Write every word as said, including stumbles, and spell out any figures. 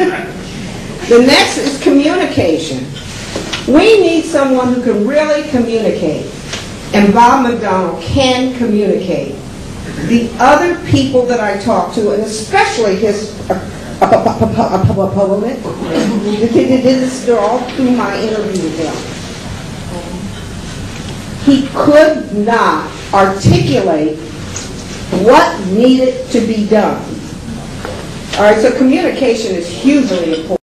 The next is communication. We need someone who can really communicate. And Bob McDonnell can communicate. The other people that I talked to, and especially his opponent, this is all through my interview with him, he could not articulate what needed to be done. All right, so communication is hugely important.